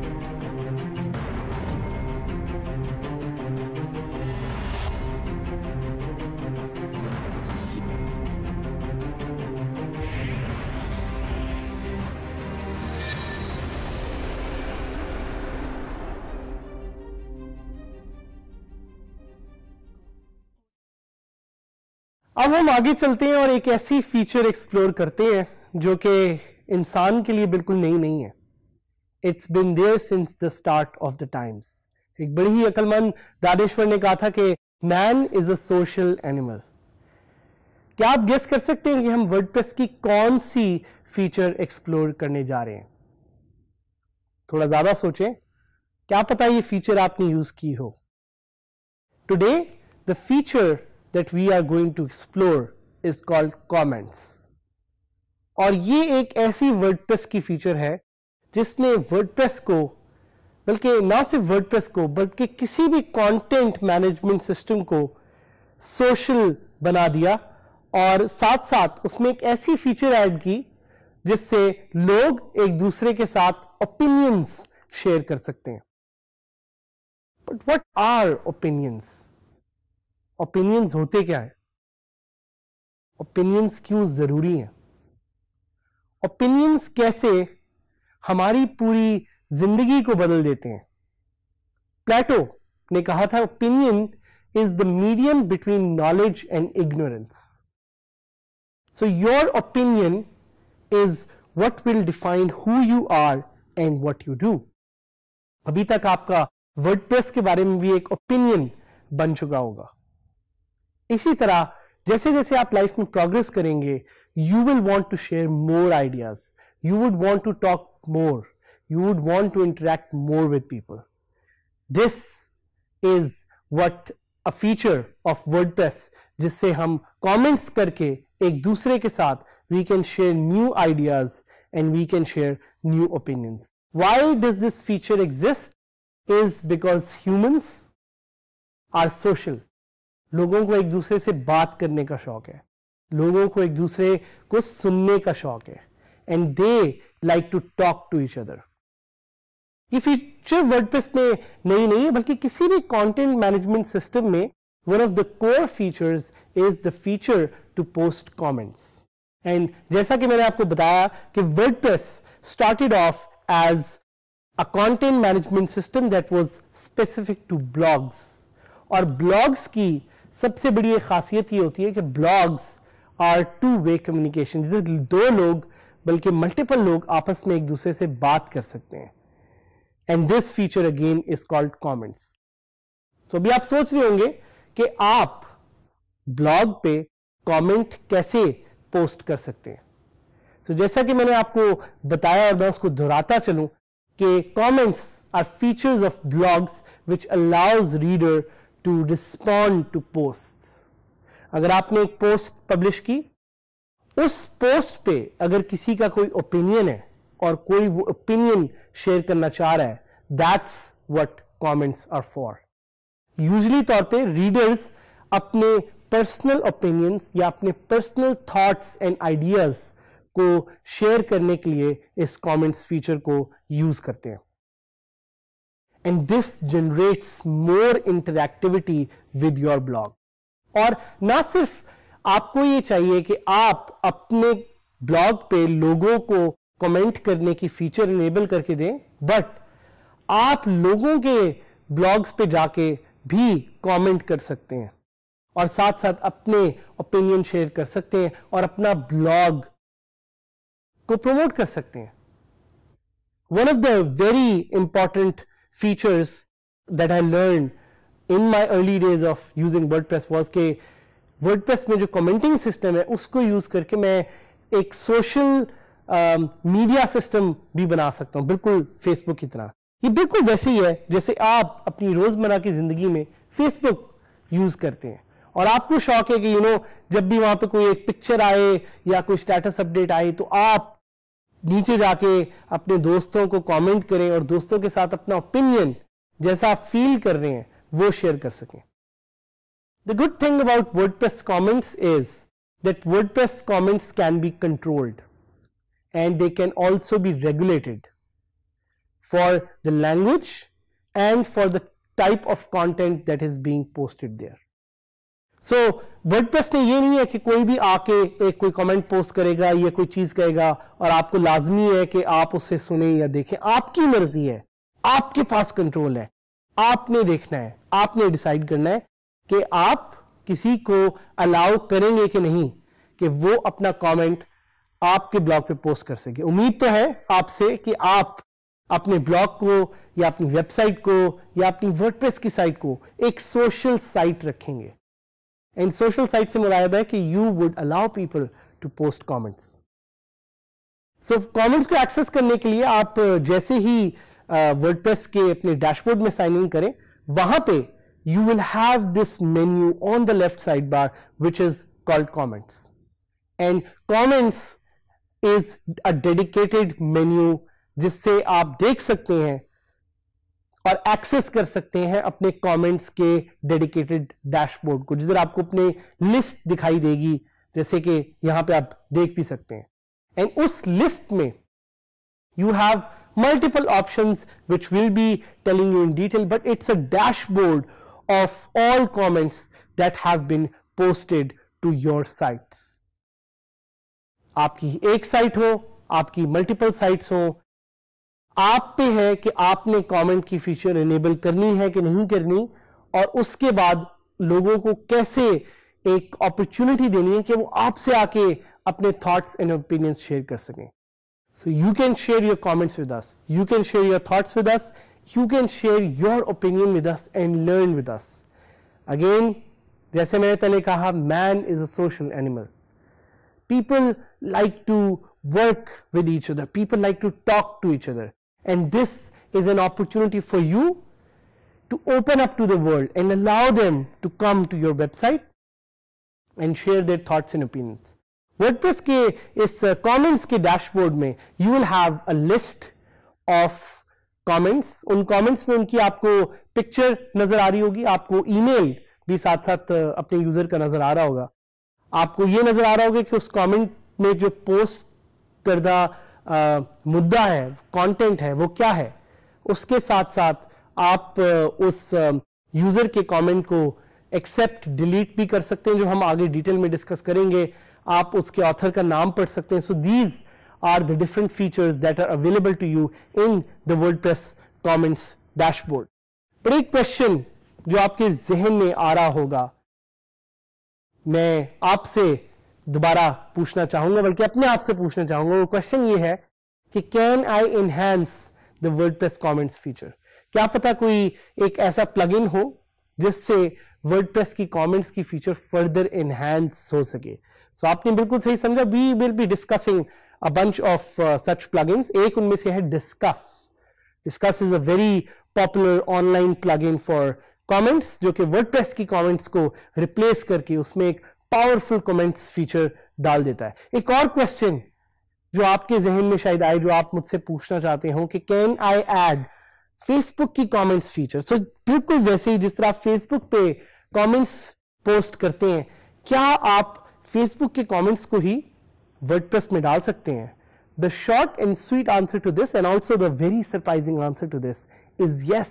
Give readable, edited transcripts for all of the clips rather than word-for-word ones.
अब हम आगे चलते हैं और एक ऐसी फीचर एक्सप्लोर करते हैं जो कि इंसान के लिए बिल्कुल नई नहीं है. It's been there since the start of the times. एक बड़ी ही अक्लमंद दानिश्वर ने कहा था कि man is a social animal. क्या आप गेस कर सकते हैं कि हम वर्डप्रेस की कौन सी फीचर एक्सप्लोर करने जा रहे हैं? थोड़ा ज्यादा सोचें, क्या पता ये फीचर आपने यूज की हो. Today the feature that we are going to explore is called comments. और ये एक ऐसी वर्डप्रेस की फीचर है जिसने वर्डप्रेस को, बल्कि ना सिर्फ वर्डप्रेस को बल्कि किसी भी कंटेंट मैनेजमेंट सिस्टम को सोशल बना दिया, और साथ साथ उसमें एक ऐसी फीचर ऐड की जिससे लोग एक दूसरे के साथ ओपिनियंस शेयर कर सकते हैं. But what are opinions? Opinions होते क्या है? ओपिनियंस क्यों जरूरी हैं? ओपिनियंस कैसे हमारी पूरी जिंदगी को बदल देते हैं? प्लेटो ने कहा था, opinion is the medium between knowledge and ignorance. So your opinion is what will define who you are and what you do. अभी तक आपका वर्डप्रेस के बारे में भी एक ओपिनियन बन चुका होगा. इसी तरह जैसे जैसे आप लाइफ में प्रोग्रेस करेंगे, you will want to share more ideas, you would want to talk more, you would want to interact more with people. This is what a feature of WordPress, जिससे हम कमेंट्स करके एक दूसरे के साथ we can share new ideas and we can share new opinions. Why does this feature exist? Is because humans are social. लोगों को एक दूसरे से बात करने का शौक है, लोगों को एक दूसरे को सुनने का शौक है, and they like to talk to each other. ये फीचर वर्डप्रेस में नई नहीं है, बल्कि किसी भी कंटेंट मैनेजमेंट सिस्टम में one of the core features is the feature to post comments. And जैसा कि मैंने आपको बताया कि WordPress started off as a content management system that was specific to blogs. और ब्लॉग्स की सबसे बड़ी एक खासियत ये होती है कि blogs are to way communication, जिसमें दो लोग बल्कि मल्टीपल लोग आपस में एक दूसरे से बात कर सकते हैं. And this feature again is called comments. So अभी आप सोच रहे होंगे कि आप ब्लॉग पे कमेंट कैसे पोस्ट कर सकते हैं. सो जैसा कि मैंने आपको बताया और मैं उसको दोहराता चलूं कि comments are features of blogs which allows reader to respond to posts. अगर आपने एक पोस्ट पब्लिश की, उस पोस्ट पे अगर किसी का कोई ओपिनियन है और कोई वो ओपिनियन शेयर करना चाह रहा है, that's what comments are for. Usually तौर पे रीडर्स अपने पर्सनल ओपिनियंस या अपने पर्सनल थॉट्स एंड आइडियाज को शेयर करने के लिए इस कमेंट्स फीचर को यूज करते हैं. And this generates more interactivity with your blog. और ना सिर्फ आपको ये चाहिए कि आप अपने ब्लॉग पे लोगों को कमेंट करने की फीचर इनेबल करके दें, बट आप लोगों के ब्लॉग्स पे जाके भी कमेंट कर सकते हैं और साथ साथ अपने ओपिनियन शेयर कर सकते हैं और अपना ब्लॉग को प्रमोट कर सकते हैं. One of the very important features that I learned in my early days of using WordPress was कि WordPress में जो commenting system है उसको यूज करके मैं एक social मीडिया सिस्टम भी बना सकता हूं, बिल्कुल फेसबुक की तरह. ये बिल्कुल वैसे ही है जैसे आप अपनी रोजमर्रा की जिंदगी में फेसबुक यूज करते हैं और आपको शौक है कि जब भी वहां पे कोई एक पिक्चर आए या कोई स्टेटस अपडेट आए तो आप नीचे जाके अपने दोस्तों को कमेंट करें और दोस्तों के साथ अपना ओपिनियन जैसा आप फील कर रहे हैं वो शेयर कर सकें. The good thing about WordPress comments is that WordPress comments can be controlled and they can also be regulated. for the language and for the type of content that is being posted there. So WordPress में ये नहीं है कि कोई भी आके एक कोई कमेंट पोस्ट करेगा या कोई चीज कहेगा और आपको लाजमी है कि आप उसे सुने या देखें. आपकी मर्जी है, आपके पास कंट्रोल है, आपने देखना है, आपने डिसाइड करना है कि आप किसी को अलाउ करेंगे कि नहीं कि वो अपना कमेंट आपके ब्लॉग पे पोस्ट कर सके. उम्मीद तो है आपसे कि आप अपने ब्लॉग को या अपनी वेबसाइट को या अपनी वर्डप्रेस की साइट को एक सोशल साइट रखेंगे. एंड सोशल साइट से मुराद है कि you would allow people to post comments. So comments को एक्सेस करने के लिए आप जैसे ही वर्डप्रेस के अपने डैशबोर्ड में साइन इन करें, वहां पे you will have this menu on the left sidebar which is called comments, and comments is a dedicated menu जिससे आप देख सकते हैं और एक्सेस कर सकते हैं अपने कमेंट्स के डेडिकेटेड डैशबोर्ड को, जिधर आपको अपने लिस्ट दिखाई देगी जैसे कि यहां पे आप देख भी सकते हैं. एंड उस लिस्ट में you have multiple options which will be telling you in detail, but it's a dashboard of all comments that have been posted to your sites. आपकी एक साइट हो, आपकी मल्टीपल साइट्स हो, आप पे है कि आपने कमेंट की फीचर इनेबल करनी है कि नहीं करनी, और उसके बाद लोगों को कैसे एक अपॉर्चुनिटी देनी है कि वो आपसे आके अपने थॉट्स एंड ओपिनियंस शेयर कर सकें. So you can share your comments with us, you can share your thoughts with us, you can share your opinion with us and learn with us. Again, जैसे मैंने पहले कहा, man is a social animal. People like to work with each other, people like to talk to each other, and this is an opportunity for you to open up to the world and allow them to come to your website and share their thoughts and opinions. WordPress के इस comments के dashboard में you will have a list of comments. उन comments में उनकी आपको picture नजर आ रही होगी, आपको ईमेल भी साथ साथ अपने यूजर का नजर आ रहा होगा, आपको ये नजर आ रहा होगा कि उस कमेंट में जो पोस्ट करदा मुद्दा है, कंटेंट है, वो क्या है. उसके साथ साथ आप उस यूजर के कमेंट को एक्सेप्ट डिलीट भी कर सकते हैं, जो हम आगे डिटेल में डिस्कस करेंगे. आप उसके ऑथर का नाम पढ़ सकते हैं. So these are the different features that are available to you in the WordPress comments dashboard. पर एक क्वेश्चन जो आपके जहन में आ रहा होगा, मैं आपसे दोबारा पूछना चाहूंगा, बल्कि अपने आप से पूछना चाहूंगा. वो क्वेश्चन ये है कि can I enhance the WordPress comments feature. क्या पता कोई एक ऐसा प्लगइन हो जिससे वर्डप्रेस की कमेंट्स की फीचर फर्दर एनहांस हो सके. सो आपने बिल्कुल सही समझा. We will be discussing a bunch of such plugins. एक उनमें से है Disqus. Disqus is a very popular online plugin for comments, जो कि वर्डप्रेस की कमेंट्स को रिप्लेस करके उसमें एक पावरफुल कमेंट्स फीचर डाल देता है. एक और क्वेश्चन जो आपके जहन में शायद आए, जो आप मुझसे पूछना चाहते हो कि कैन आई ऐड फेसबुक की कमेंट्स फीचर. सो बिल्कुल वैसे ही जिस तरह आप फेसबुक पे कमेंट्स पोस्ट करते हैं, क्या आप फेसबुक के कमेंट्स को ही वर्डप्रेस में डाल सकते हैं? The short and sweet answer to this, and also the very surprising answer to this, is yes.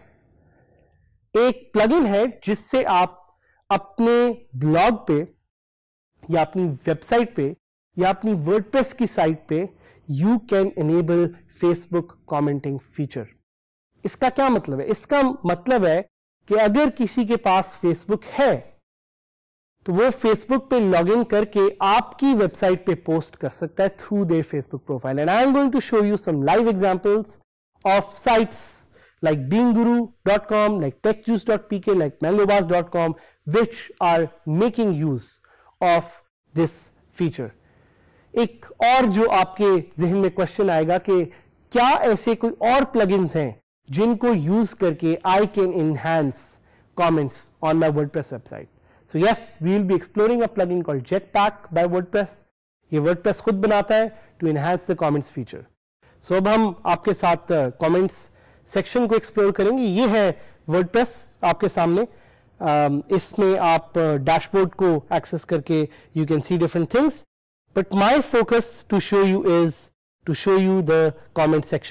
एक प्लगइन है जिससे आप अपने ब्लॉग पे या अपनी वेबसाइट पे या अपनी वर्डप्रेस की साइट पे you can enable Facebook commenting feature. इसका क्या मतलब है? इसका मतलब है कि अगर किसी के पास फेसबुक है तो वो फेसबुक पे लॉग इन करके आपकी वेबसाइट पे पोस्ट कर सकता है through their Facebook profile. And I am going to show you some live examples of sites like beangguru.com, like techjuice.pk, like manlobas.com, which are making use of this feature. एक और जो आपके जहन में क्वेश्चन आएगा कि क्या ऐसे कोई और प्लगइन्स हैं जिनको यूज करके I can enhance comments on my WordPress website. So yes, we will be exploring a plugin called Jetpack by WordPress. ये वर्डप्रेस खुद बनाता है to enhance the comments feature. So अब हम आपके साथ कमेंट्स सेक्शन को एक्सप्लोर करेंगे. ये है वर्डप्रेस आपके सामने. इसमें आप डैशबोर्ड को एक्सेस करके you can see different things, but my focus to show you is to show you the comment section.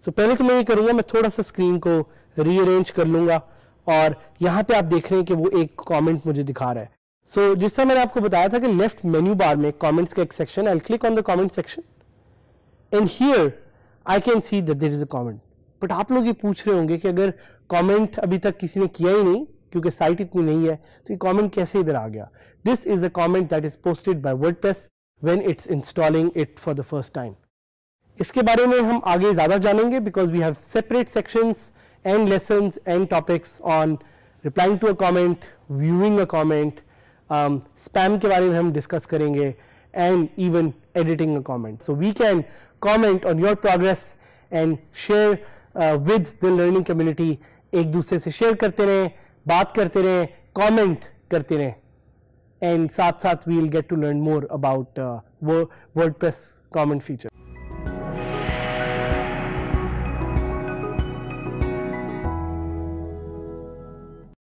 So पहले तो मैं ये करूंगा, मैं थोड़ा सा स्क्रीन को रीअरेंज कर लूंगा और यहाँ पे आप देख रहे हैं कि वो एक कमेंट मुझे दिखा रहा है. So जिस तरह मैंने आपको बताया था कि लेफ्ट मेन्यू बार में कमेंट्स का एक section, I click on the comment section and here I can see that there is a comment. But आप लोग ये पूछ रहे होंगे कि अगर कमेंट अभी तक किसी ने किया ही नहीं क्योंकि साइट इतनी नहीं है तो ये कमेंट कैसे इधर आ गया. This is a comment that is posted by WordPress when it's installing it for the first time. इसके बारे में हम आगे ज्यादा जानेंगे because we have separate sections and lessons and topics on replying to a comment, viewing a comment, spam के बारे में हम डिस्कस करेंगे and even editing a comment. So we can comment on your progress and share with the learning community. एक दूसरे से share करते रहें, बात करते रहें, comment करते रहें, and साथ साथ we'll get to learn more about WordPress comment feature.